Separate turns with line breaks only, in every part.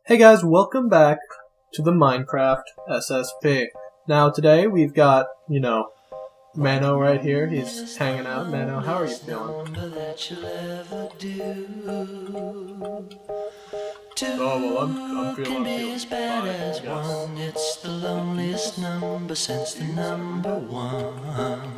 Hey guys, welcome back to the Minecraft SSP. Now today we've got, Mano right here. He's hanging out. Mano, how are you feeling? Oh, well, I'm feeling fine, yes.
It's the loneliest number since the number one.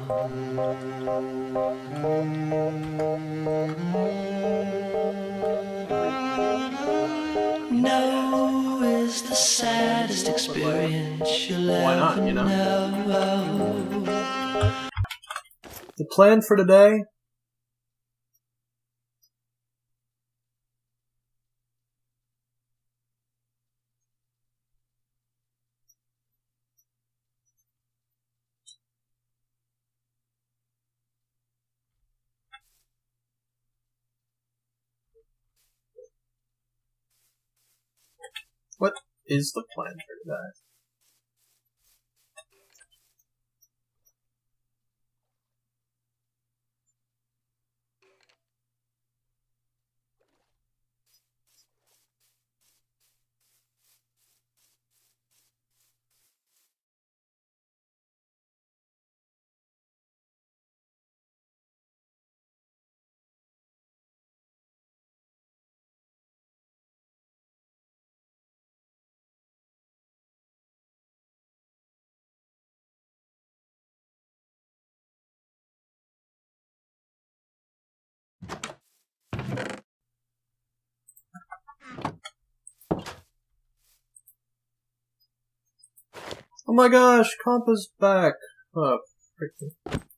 No is the saddest experience you'll ever know.
The plan for today? What is the plan for today? Oh my gosh, Compa's back! Oh, freaking.